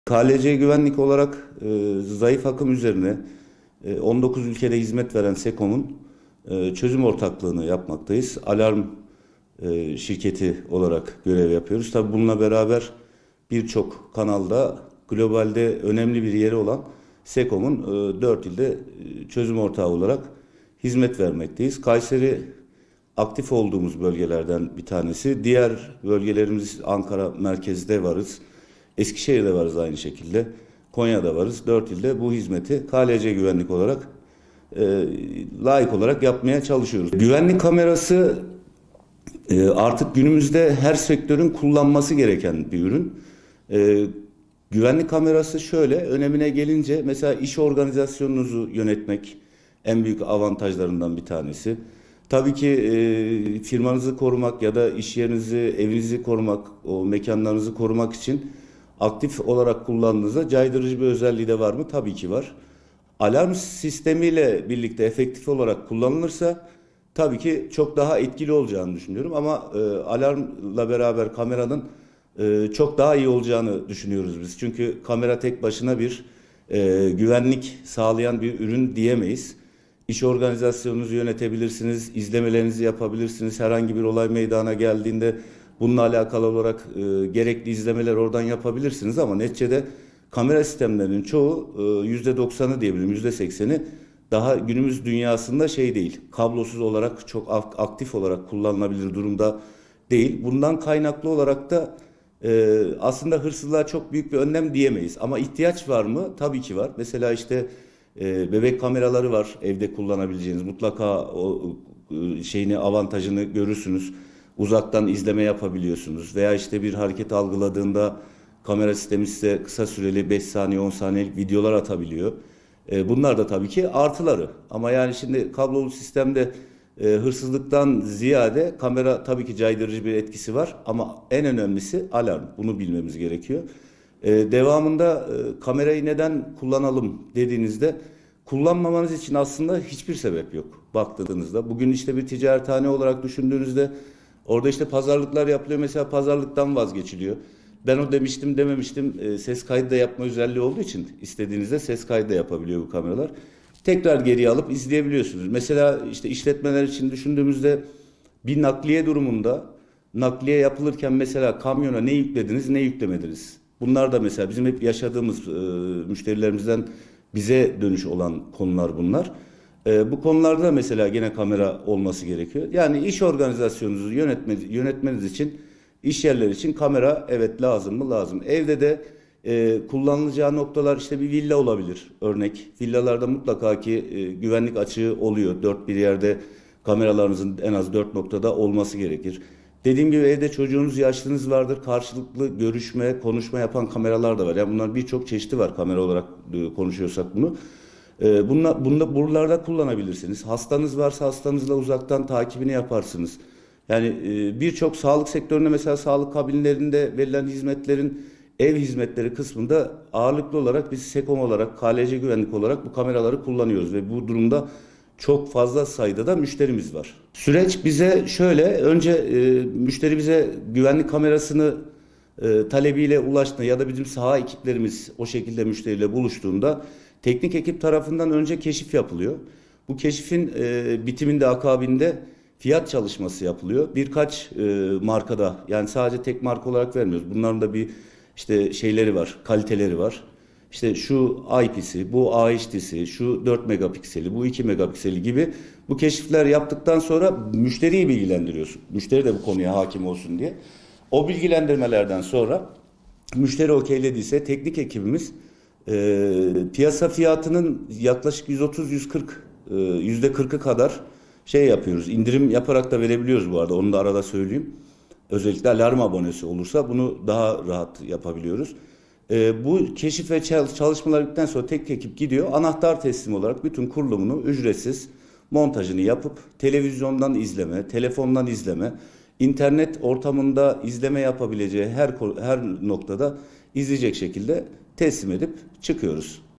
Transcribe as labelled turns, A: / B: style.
A: KLC güvenlik olarak zayıf akım üzerine 19 ülkede hizmet veren Sekom'un çözüm ortaklığını yapmaktayız. Alarm şirketi olarak görev yapıyoruz. Tabii bununla beraber birçok kanalda globalde önemli bir yeri olan Sekom'un 4 ilde çözüm ortağı olarak hizmet vermekteyiz. Kayseri aktif olduğumuz bölgelerden bir tanesi. Diğer bölgelerimiz Ankara merkezde varız. Eskişehir'de varız aynı şekilde. Konya'da varız. 4 ilde bu hizmeti KLC güvenlik olarak layık olarak yapmaya çalışıyoruz. Güvenlik kamerası artık günümüzde her sektörün kullanması gereken bir ürün. E, Güvenlik kamerası şöyle, önemine gelince mesela iş organizasyonunuzu yönetmek en büyük avantajlarından bir tanesi. Tabii ki firmanızı korumak ya da iş yerinizi, evinizi korumak, o mekanlarınızı korumak için aktif olarak kullandığınızda caydırıcı bir özelliği de var mı? Tabii ki var. Alarm sistemiyle birlikte efektif olarak kullanılırsa tabii ki çok daha etkili olacağını düşünüyorum. Ama alarmla beraber kameranın çok daha iyi olacağını düşünüyoruz biz. Çünkü kamera tek başına bir güvenlik sağlayan bir ürün diyemeyiz. İş organizasyonunuzu yönetebilirsiniz, izlemelerinizi yapabilirsiniz. Herhangi bir olay meydana geldiğinde bununla alakalı olarak gerekli izlemeler oradan yapabilirsiniz. Ama neticede kamera sistemlerinin çoğu %90'ı diyebilirim, %80'i daha günümüz dünyasında şey değil. Kablosuz olarak çok aktif olarak kullanılabilir durumda değil. Bundan kaynaklı olarak da aslında hırsızlığa çok büyük bir önlem diyemeyiz. Ama ihtiyaç var mı? Tabii ki var. Mesela işte bebek kameraları var evde kullanabileceğiniz. Mutlaka o şeyini avantajını görürsünüz. Uzaktan izleme yapabiliyorsunuz. Veya işte bir hareket algıladığında kamera sistemi size kısa süreli 5 saniye 10 saniyelik videolar atabiliyor. Bunlar da tabii ki artıları. Ama yani şimdi kablolu sistemde hırsızlıktan ziyade kamera tabii ki caydırıcı bir etkisi var. Ama en önemlisi alarm. Bunu bilmemiz gerekiyor. Devamında kamerayı neden kullanalım dediğinizde kullanmamanız için aslında hiçbir sebep yok baktığınızda. Bugün işte bir ticarethane olarak düşündüğünüzde orada işte pazarlıklar yapılıyor. Mesela pazarlıktan vazgeçiliyor. Ben o demiştim dememiştim ses kaydı da yapma özelliği olduğu için istediğinizde ses kaydı da yapabiliyor bu kameralar. Tekrar geriye alıp izleyebiliyorsunuz. Mesela işte işletmeler için düşündüğümüzde bir nakliye durumunda nakliye yapılırken mesela kamyona ne yüklediniz ne yüklemediniz. Bunlar da mesela bizim hep yaşadığımız müşterilerimizden bize dönüş olan konular bunlar. Bu konularda mesela gene kamera olması gerekiyor. Yani iş organizasyonunuzu yönetmeniz için iş yerleri için kamera evet lazım mı? Lazım. Evde de kullanılacağı noktalar işte bir villa olabilir örnek. Villalarda mutlaka ki güvenlik açığı oluyor. Dört bir yerde kameralarınızın en az 4 noktada olması gerekir. Dediğim gibi evde çocuğunuz, yaşlınız vardır. Karşılıklı görüşme, konuşma yapan kameralar da var. Yani bunlar birçok çeşidi var kamera olarak konuşuyorsak bunu. Buralarda kullanabilirsiniz. Hastanız varsa hastanızla uzaktan takibini yaparsınız. Yani birçok sağlık sektöründe mesela sağlık kabinlerinde verilen hizmetlerin ev hizmetleri kısmında ağırlıklı olarak biz Sekom olarak, KLC güvenlik olarak bu kameraları kullanıyoruz ve bu durumda çok fazla sayıda da müşterimiz var. Süreç bize şöyle, önce müşteri bize güvenlik kamerasını talebiyle ulaştığında ya da bizim saha ekiplerimiz o şekilde müşteriyle buluştuğunda teknik ekip tarafından önce keşif yapılıyor. Bu keşifin bitiminde akabinde fiyat çalışması yapılıyor. Birkaç markada yani sadece tek marka olarak vermiyoruz. Bunların da bir işte şeyleri var, kaliteleri var. İşte şu IP'si, bu AHD'si, şu 4 megapikseli, bu 2 megapikseli gibi bu keşifler yaptıktan sonra müşteriyi bilgilendiriyorsun. Müşteri de bu konuya hakim olsun diye. O bilgilendirmelerden sonra müşteri okeylediyse teknik ekibimiz piyasa fiyatının yaklaşık 130-140 %40'ı kadar şey yapıyoruz. İndirim yaparak da verebiliyoruz bu arada. Onu da arada söyleyeyim. Özellikle alarm abonesi olursa bunu daha rahat yapabiliyoruz. Bu keşif ve çalışmalar bittikten sonra tek ekip gidiyor. Anahtar teslim olarak bütün kurulumunu ücretsiz montajını yapıp televizyondan izleme, telefondan izleme, internet ortamında izleme yapabileceği her noktada izleyecek şekilde teslim edip çıkıyoruz.